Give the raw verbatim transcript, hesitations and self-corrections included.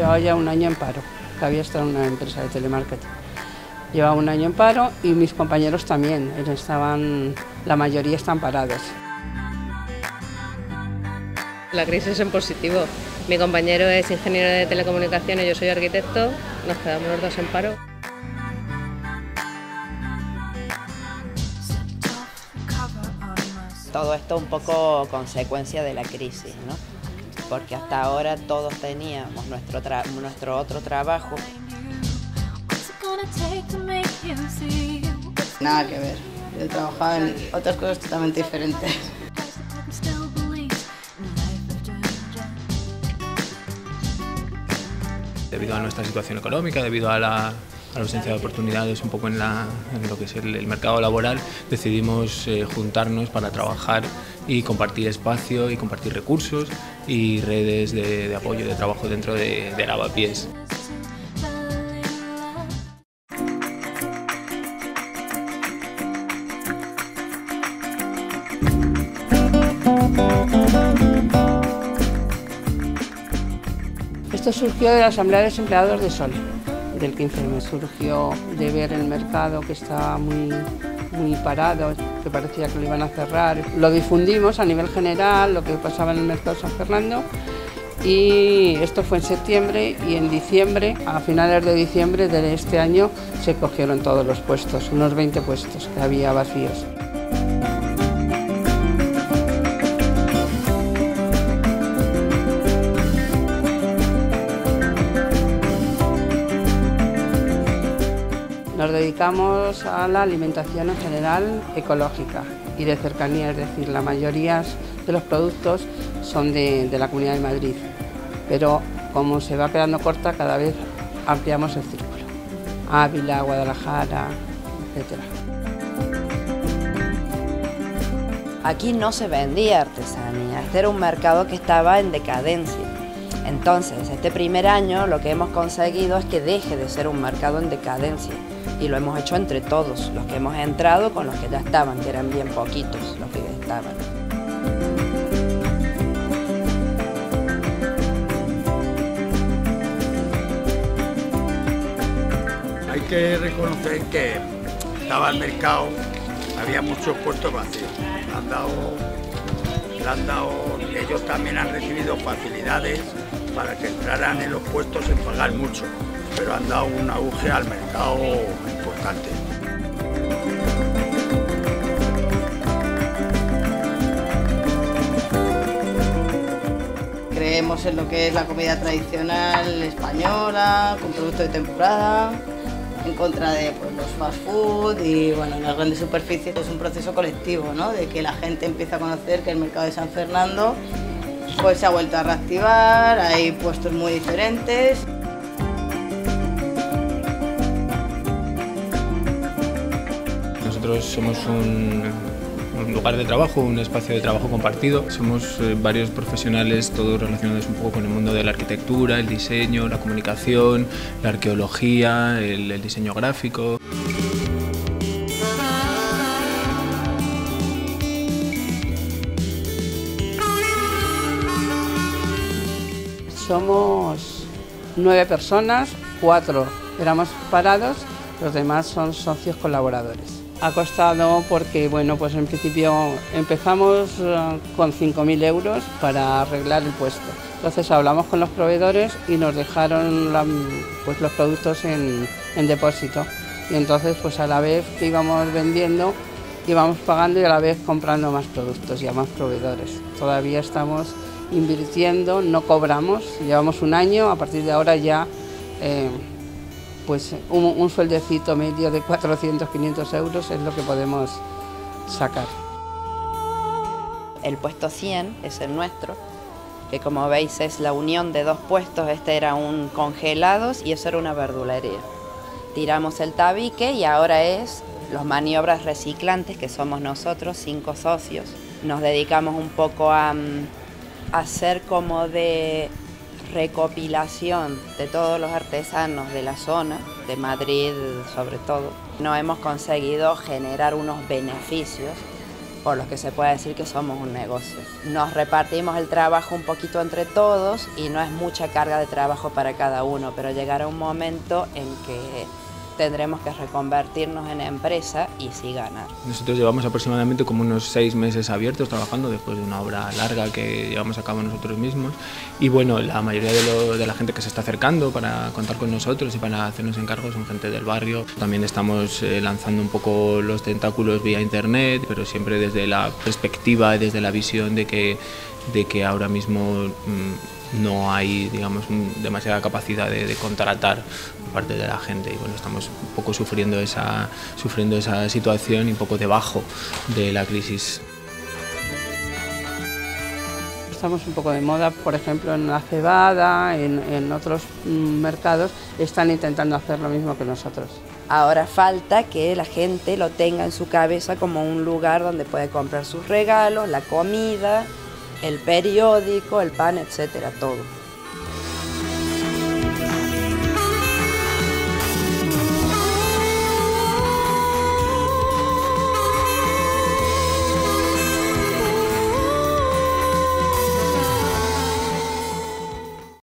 llevaba ya un año en paro, que había estado en una empresa de telemarketing. Llevaba un año en paro y mis compañeros también, estaban, la mayoría están parados. La crisis en positivo. Mi compañero es ingeniero de telecomunicaciones, yo soy arquitecto, nos quedamos los dos en paro. Todo esto un poco consecuencia de la crisis, ¿no? Porque hasta ahora todos teníamos nuestro, nuestro otro trabajo. Nada que ver, yo trabajaba en otras cosas totalmente diferentes. Debido a nuestra situación económica, debido a la, a la ausencia de oportunidades un poco en, la, en lo que es el, el mercado laboral, decidimos eh, juntarnos para trabajar y compartir espacio y compartir recursos y redes de, de apoyo, de trabajo dentro de, de Lavapiés. Esto surgió de la Asamblea de Desempleados de Sol, del quince eme. Surgió de ver el mercado que estaba muy, muy parado, que parecía que lo iban a cerrar. Lo difundimos a nivel general, lo que pasaba en el mercado de San Fernando, y esto fue en septiembre, y en diciembre, a finales de diciembre de este año, se cogieron todos los puestos, unos veinte puestos que había vacíos. Nos dedicamos a la alimentación en general ecológica y de cercanía, es decir, la mayoría de los productos son de, de la Comunidad de Madrid, pero como se va quedando corta, cada vez ampliamos el círculo. Ávila, Guadalajara, etcétera. Aquí no se vendía artesanía, este era un mercado que estaba en decadencia. Entonces, este primer año lo que hemos conseguido es que deje de ser un mercado en decadencia. Y lo hemos hecho entre todos, los que hemos entrado con los que ya estaban, que eran bien poquitos los que ya estaban. Hay que reconocer que estaba el mercado, había muchos puestos vacíos. Le han dado, le han dado, ellos también han recibido facilidades para que entraran en los puestos sin pagar mucho, pero han dado un auge al mercado importante. Creemos en lo que es la comida tradicional española, con productos de temporada, en contra de pues, los fast food y bueno, las grandes superficies. Es un proceso colectivo, ¿no? De que la gente empieza a conocer que el mercado de San Fernando pues, se ha vuelto a reactivar, hay puestos muy diferentes. Nosotros somos un, un lugar de trabajo, un espacio de trabajo compartido. Somos eh, varios profesionales, todos relacionados un poco con el mundo de la arquitectura, el diseño, la comunicación, la arqueología, el, el diseño gráfico. Somos nueve personas, cuatro éramos parados, los demás son socios colaboradores. Ha costado porque, bueno, pues en principio empezamos uh, con cinco mil euros para arreglar el puesto. Entonces hablamos con los proveedores y nos dejaron la, pues, los productos en, en depósito. Y entonces, pues a la vez que íbamos vendiendo, íbamos pagando y a la vez comprando más productos y a más proveedores. Todavía estamos invirtiendo, no cobramos, llevamos un año, a partir de ahora ya eh, pues un, un sueldecito medio de cuatrocientos, quinientos euros es lo que podemos sacar. El puesto cien es el nuestro, que como veis es la unión de dos puestos. Este era un congelados y eso era una verdulería. Tiramos el tabique y ahora es los maniobras reciclantes, que somos nosotros, cinco socios. Nos dedicamos un poco a hacer como de recopilación de todos los artesanos de la zona, de Madrid sobre todo. No hemos conseguido generar unos beneficios por los que se puede decir que somos un negocio. Nos repartimos el trabajo un poquito entre todos y no es mucha carga de trabajo para cada uno, pero llegará un momento en que tendremos que reconvertirnos en empresa y sí ganar. Nosotros llevamos aproximadamente como unos seis meses abiertos trabajando después de una obra larga que llevamos a cabo nosotros mismos y bueno, la mayoría de, lo, de la gente que se está acercando para contar con nosotros y para hacernos encargos son gente del barrio. También estamos eh, lanzando un poco los tentáculos vía internet, pero siempre desde la perspectiva y desde la visión de que, de que ahora mismo mmm, no hay, digamos, demasiada capacidad de, de contratar por parte de la gente y bueno, estamos un poco sufriendo esa, sufriendo esa situación y un poco debajo de la crisis. Estamos un poco de moda, por ejemplo, en la cebada, en, en otros mercados están intentando hacer lo mismo que nosotros. Ahora falta que la gente lo tenga en su cabeza como un lugar donde puede comprar sus regalos, la comida, el periódico, el pan, etcétera, todo.